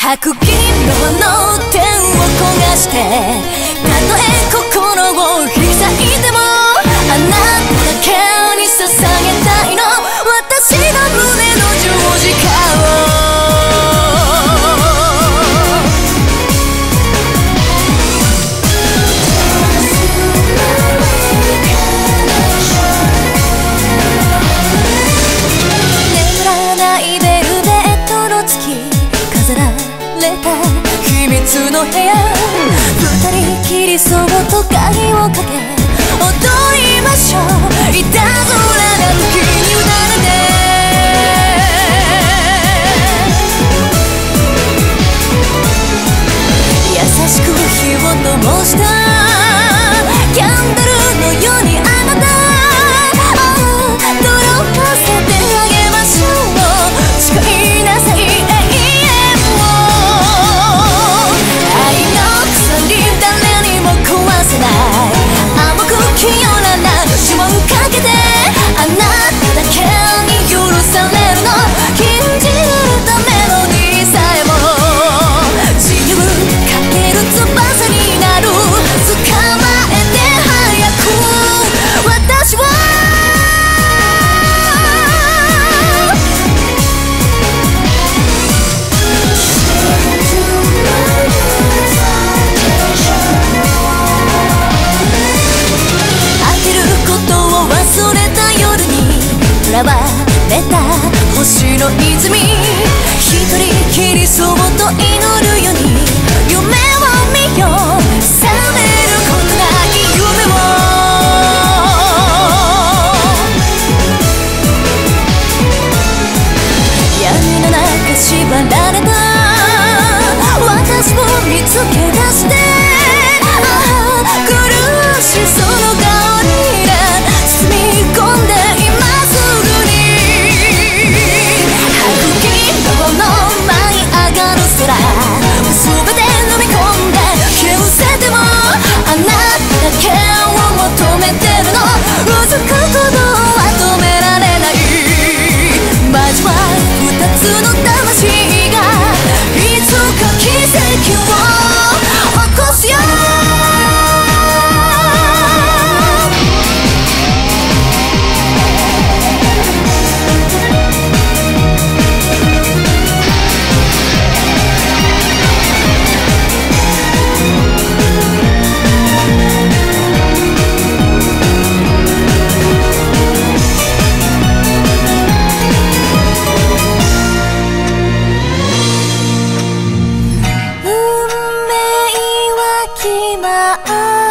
白銀の手を焦がして、たとえ心を開いてもあなただけに捧げたいの、私の胸の十字架を。眠らないベルベットの月飾られた秘密の部屋、二人きりそっと鍵をかけ踊りましょう、いたずらな時に委ねて。優しく火を灯したキャンドルのようにあなた届かせてあげましょう、誓いなさい永遠を。愛の鎖誰にも壊せない甘く清らな指紋かけて、あなただけに許されるの、禁じられたメロディーさえも自由かける翼になる、捕まえて早く私は。飽きることを忘れた夜に囚われた星の泉、一人きりそっと祈るように夢を見よう、覚めることなき夢を。闇の中縛られた私を見つけ出して、苦しその顔に包み込んで今すぐに。白銀のの舞い上がる空、全て飲み込んで消せてもあなただけを求めてるの、うずくことは止められない。交わる二つの魂がいつか奇跡を起こすよ。運命は決まる